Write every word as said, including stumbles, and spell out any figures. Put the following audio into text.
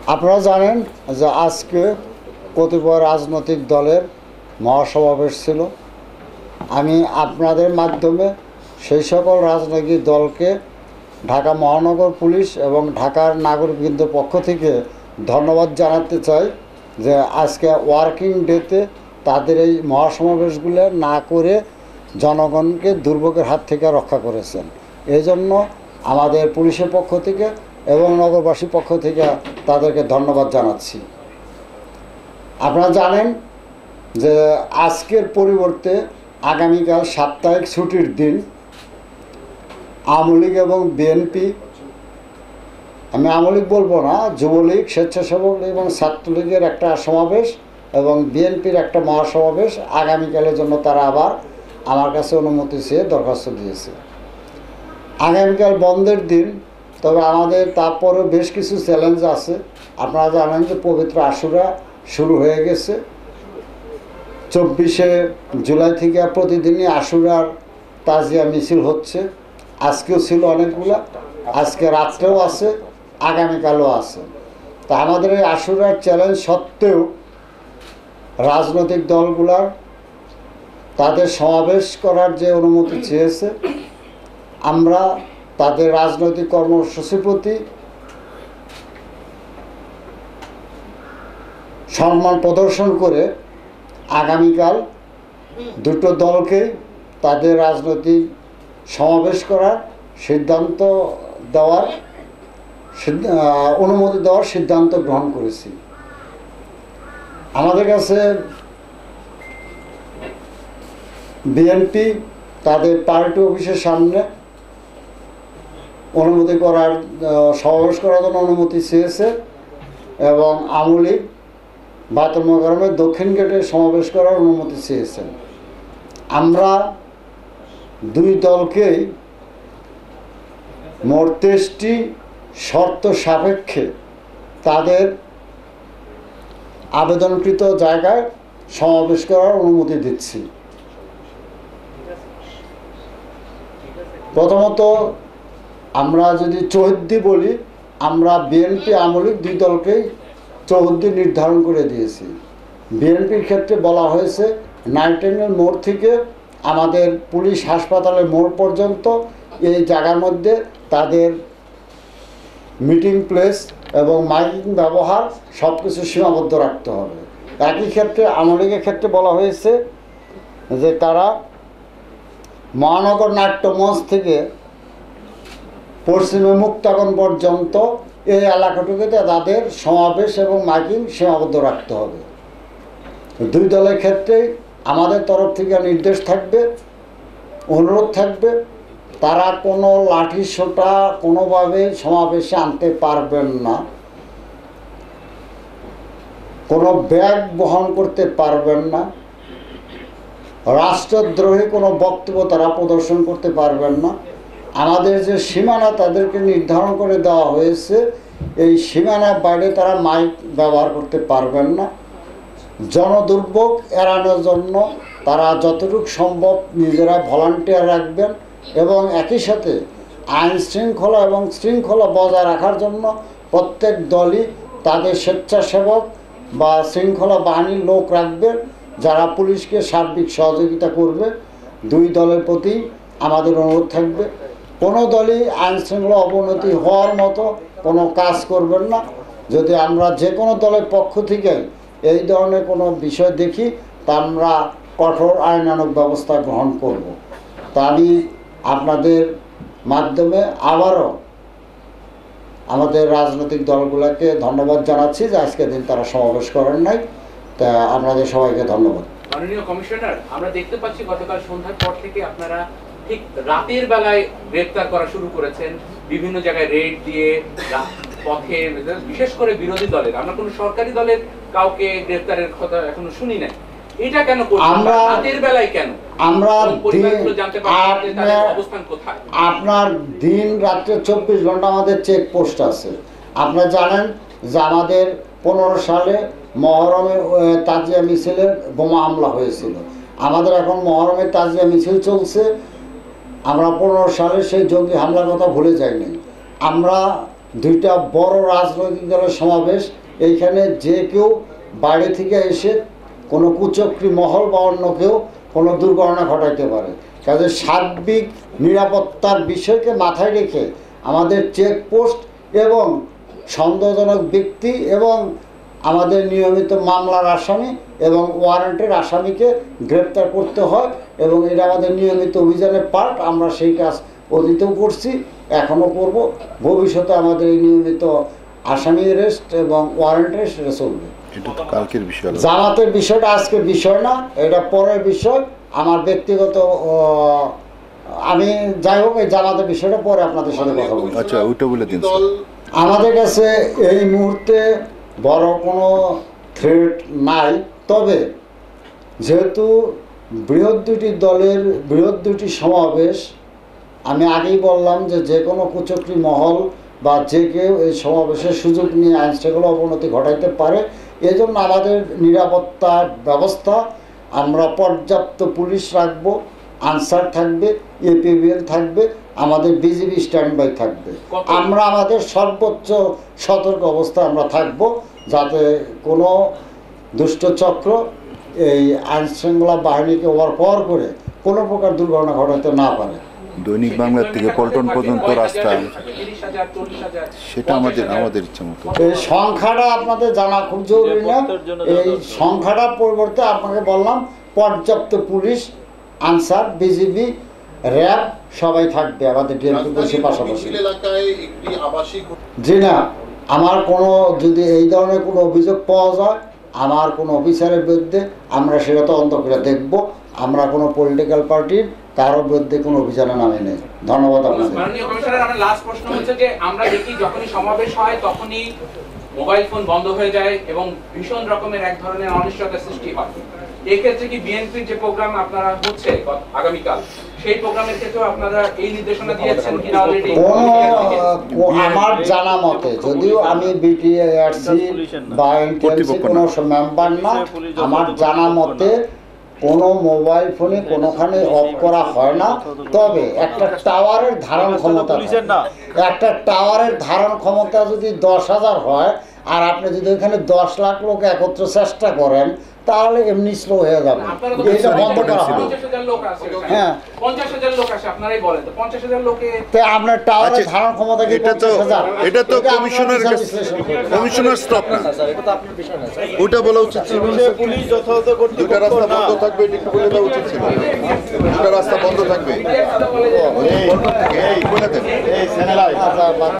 আপনারা জানেন যে আজকে কতিপয় রাজনৈতিক দলের মহাসমাবেশ ছিল। আমি আপনাদের মাধ্যমে সেই সকল রাজনৈতিক দলকে ঢাকা মহানগর পুলিশ এবং ঢাকার নাগরিকবৃন্দের পক্ষ থেকে ধন্যবাদ জানাতে চাই যে আজকে ওয়ার্কিং ডেতে তাদের এই মহাসমাবেশগুলো না করে জনগণকে দুর্ভোগের হাত থেকে রক্ষা করেছেন। এই জন্য আমাদের পুলিশের পক্ষ থেকে এবং নগরবাসীর পক্ষ থেকে তাদেরকে ধন্যবাদ জানাচ্ছি। আপনারা জানেন যে আজকের পরিবর্তে আগামীকাল সাপ্তাহিক ছুটির দিন আওয়ামী লীগ এবং বিএনপি, আমি আওয়ামী লীগ বলবো না, যুবলীগ, স্বেচ্ছাসেবক লীগ এবং ছাত্রলীগের একটা সমাবেশ এবং বিএনপির একটা মহাসমাবেশ আগামীকালের জন্য তারা আবার আমার কাছে অনুমতি চেয়ে দরখাস্ত দিয়েছে। আগামীকাল বন্ধের দিন, তবে আমাদের তারপরেও বেশ কিছু চ্যালেঞ্জ আছে। আপনারা জানেন যে পবিত্র আশুরা শুরু হয়ে গেছে। চব্বিশে জুলাই থেকে প্রতিদিনই আশুরার তাজিয়া মিছিল হচ্ছে। আজকেও ছিল অনেকগুলা, আজকে রাত্রেও আছে, আগামীকালও আছে। তা আমাদের এই আশুরার চ্যালেঞ্জ সত্ত্বেও রাজনৈতিক দলগুলার তাদের সমাবেশ করার যে অনুমতি চেয়েছে, আমরা তাদের রাজনৈতিক কর্মসূচির প্রতি সম্মান প্রদর্শন করে আগামীকাল দুটো দলকে তাদের রাজনৈতিক সমাবেশ করার সিদ্ধান্ত দেওয়ার অনুমতি দেওয়ার সিদ্ধান্ত গ্রহণ করেছি। আমাদের কাছে বিএনপি তাদের পার্টি অফিসের সামনে অনুমতি করার সমাবেশ করার জন্য অনুমতি চেয়েছে এবং আওয়ামী লীগ বায়তুল মোকাররমের দক্ষিণ গেটে সমাবেশ করার অনুমতি চেয়েছেন। আমরা দুই দলকেই মোট তেইশটি শর্ত সাপেক্ষে তাদের আবেদনকৃত জায়গায় সমাবেশ করার অনুমতি দিচ্ছি। প্রথমত আমরা যদি চৌহদ্দি বলি, আমরা বিএনপি আওয়ামী লীগ দুই দলকেই চৌহদ্দি নির্ধারণ করে দিয়েছি। বিএনপির ক্ষেত্রে বলা হয়েছে নাইটেনের মোড় থেকে আমাদের পুলিশ হাসপাতালের মোড় পর্যন্ত এই জায়গার মধ্যে তাদের মিটিং প্লেস এবং মাইকিং ব্যবহার সব কিছু সীমাবদ্ধ রাখতে হবে। একই ক্ষেত্রে আওয়ামী লীগের ক্ষেত্রে বলা হয়েছে যে তারা মহানগর নাট্যমঞ্চ থেকে পশ্চিমে মুক্তাগণ পর্যন্ত এই এলাকাটুকুতে তাদের সমাবেশ এবং মাইকিং সীমাবদ্ধ রাখতে হবে। দুই দলের ক্ষেত্রে আমাদের তরফ থেকে নির্দেশ থাকবে, অনুরোধ থাকবে, তারা কোনো লাঠি সোঁটা কোনোভাবে সমাবেশে আনতে পারবেন না, কোনো ব্যাগ বহন করতে পারবেন না, রাষ্ট্রদ্রোহী কোনো বক্তব্য তারা প্রদর্শন করতে পারবেন না। আমাদের যে সীমানা তাদেরকে নির্ধারণ করে দেওয়া হয়েছে, এই সীমানার বাইরে তারা মাইক ব্যবহার করতে পারবেন না। জনদুর্ভোগ এড়ানোর জন্য তারা যতটুকু সম্ভব নিজেরা ভলান্টিয়ার রাখবেন এবং একই সাথে আইন শৃঙ্খলা এবং শৃঙ্খলা বজায় রাখার জন্য প্রত্যেক দলই তাদের স্বেচ্ছাসেবক বা শৃঙ্খলা বাহিনীর লোক রাখবেন, যারা পুলিশকে সার্বিক সহযোগিতা করবে। দুই দলের প্রতি আমাদের অনুরোধ থাকবে, কোনো দলই আইন শৃঙ্খলা অবনতি হওয়ার মতো কোনো কাজ করবেন না। যদি আমরা যে কোনো দলের পক্ষ থেকে এই ধরনের কোনো বিষয় দেখি, তা আমরা কঠোর আইনানুগ ব্যবস্থা গ্রহণ করব। তা আমি আপনাদের মাধ্যমে আবারও আমাদের রাজনৈতিক দলগুলোকে ধন্যবাদ জানাচ্ছি যে আজকের দিন তারা সমাবেশ করেন নাই। তা আপনাদের সবাইকে ধন্যবাদ। মাননীয় কমিশনার, আমরা দেখতে পাচ্ছি গতকাল সন্ধ্যার পর থেকে আপনারা ঠিক রাতের বেলায় গ্রেফতার করা শুরু করেছেন, বিভিন্ন জায়গায় রেড দিয়ে পথে, বিশেষ করে বিরোধী দলের, আমরা কোনো সরকারি দলের কাউকে গ্রেফতারের কথা এখনো শুনি নাই। এটা কেন করছেন? আমরা রাতের বেলায় কেন? আমরা জানতে পারছি তাদের অবস্থান কোথায়? আপনার দিন রাত্রে চব্বিশ ঘন্টা আমাদের চেক পোস্ট আছে। আপনারা জানেন যে আমাদের পনেরো সালে মহরমের তাজিয়া মিছিলের বোমা হামলা হয়েছিল। আমাদের এখন মহরমের তাজিয়া মিছিল চলছে। আমরা পনেরো সালে সেই জঙ্গি হামলার কথা ভুলে যাইনি। আমরা দুইটা বড় রাজনৈতিক দলের সমাবেশ। এইখানে যে কেউ বাইরে থেকে এসে কোনো কুচক্রী মহল বা অন্য কেউ কোনো দুর্ঘটনা ঘটাইতে পারে। কাজে সার্বিক নিরাপত্তার বিষয়কে মাথায় রেখে আমাদের চেকপোস্ট এবং সন্দেহজনক ব্যক্তি এবং আমাদের নিয়মিত মামলার আসামি এবং ওয়ারেন্টের আসামিকে গ্রেপ্তার করতে হয় এবং এটা আমাদের নিয়মিত অভিযানের পার্ট। আমরা সেই কাজ অতীতেও করছি, এখনও করব, ভবিষ্যতে আমাদের এই নিয়মিত আসামি অ্যারেস্ট এবং ওয়ারেন্ট অ্যারেস্ট এটা চলবে। এটা তো কালকের বিষয়, জামাতের বিষয়টা আজকের বিষয় না, এটা পরের বিষয়। আমার ব্যক্তিগত আমি যাই হোক, এই জামাতের বিষয়টা পরে আপনাদের সাথে কথা বলবো। আচ্ছা, ওইটা বলে দিন। আমাদের কাছে এই মুহূর্তে বড় কোনো থ্রেট নাই, তবে যেহেতু বৃহৎ দুটি দলের বৃহৎ দুটি সমাবেশ, আমি আগেই বললাম যে যে কোনো কুচক্রী মহল বা যে কেউ এই সমাবেশের সুযোগ নিয়ে আইনশৃঙ্খলা অবনতি ঘটাইতে পারে। এজন্য আমাদের নিরাপত্তার ব্যবস্থা, আমরা পর্যাপ্ত পুলিশ রাখব, আনসার থাকবে, এপিবিএল থাকবে, আমাদের বিজিবি স্ট্যান্ড বাই থাকবে। আমরা আমাদের সর্বোচ্চ সতর্ক অবস্থায় আমরা থাকব, যাতে কোনো দুষ্টচক্র এই আইনশৃঙ্খলা বাহিনীকে ওভারপাওয়ার করে কোনো প্রকার দুর্ঘটনা ঘটাতে না পারে। দৈনিক বাংলার থেকে পল্টন পর্যন্ত রাস্তা, সেটা আমাদের আমাদের ইচ্ছা মতো। এই সংখ্যাটা আপনাদের জানা খুব জরুরি না, এই সংখ্যাটার পরিবর্তে আপনাকে বললাম পর্যাপ্ত পুলিশ, আনসার, বিজিবি, র্যাব সবাই থাকবে আমাদের ডিএমপি পুলিশের পাশাপাশি। জি না, আমার কোনো যদি এই ধরনের কোনো অভিযোগ পাওয়া যায় আমার কোনো অফিসারের বিরুদ্ধে, আমরা সেটা তদন্ত করে দেখব। আমরা কোনো পলিটিক্যাল পার্টির কারোর বিরুদ্ধে কোনো অভিযানে নামে নেই। ধন্যবাদ আপনাদের। মাননীয় কমিশনার, আমার লাস্ট প্রশ্ন হচ্ছে যে আমরা দেখি যখনই সমাবেশ হয় তখনই মোবাইল ফোন বন্ধ হয়ে যায় এবং ভীষণ রকমের এক ধরনের অনিশ্চয়তার সৃষ্টি হয়। এক্ষেত্রে কি বিএনপির যে প্রোগ্রাম আপনারা হচ্ছে আগামীকাল, সেই প্রোগ্রামের ক্ষেত্রেও আপনারা এই নির্দেশনা দিয়েছেন কিনা অলরেডি? আমার জানা মতে, যদিও আমি বিটিআরসি বা এনটিএমসি কোনো মেম্বার না, আমার জানা মতে কোনো মোবাইল ফোনে কোনোখানে অফ করা হয় না। তবে একটা টাওয়ারের ধারণ ক্ষমতা, একটা টাওয়ারের ধারণ ক্ষমতা যদি দশ হাজার হয় আর আপনি যদি ওইখানে দশ লাখ লোক একত্র চেষ্টা করেন তাহলে এমনি স্লো হয়ে যাবে। এটা বন্ধ করা হবে। হ্যাঁ, পঞ্চাশ হাজার লোক আসে, আপনারাই বলেন তো পঞ্চাশ হাজার লোকে আপনার টাওয়ারের ধারণ ক্ষমতা কি এটা তো এটা তো কমিশনার কমিশনার স্টপ না, ওটা বলা উচিত ছিল। পুলিশ যথাযথ করতে দুটা রাস্তা বন্ধ থাকবে, এটা একটু বলে দেওয়া উচিত ছিল। দুটা রাস্তা বন্ধ থাকবে।